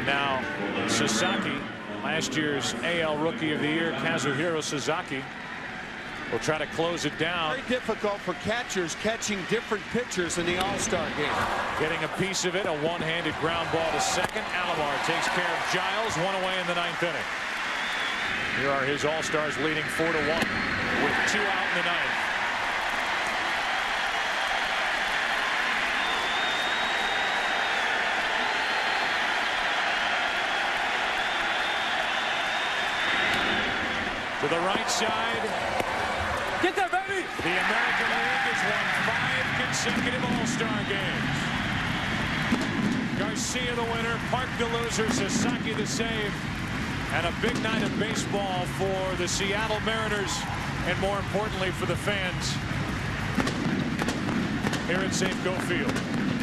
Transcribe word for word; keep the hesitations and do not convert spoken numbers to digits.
now Sasaki, last year's A L Rookie of the Year, Kazuhiro Sasaki, will try to close it down. Very difficult for catchers catching different pitchers in the All-Star game. Getting a piece of it, a one-handed ground ball to second. Alomar takes care of Giles, one away in the ninth inning. Here are his All-Stars leading four to one with two out in the ninth. To the right side. Get there, baby! The American League has won five consecutive All-Star games. Garcia the winner, Park the loser, Sasaki the save, and a big night of baseball for the Seattle Mariners, and more importantly for the fans here at Safeco Field.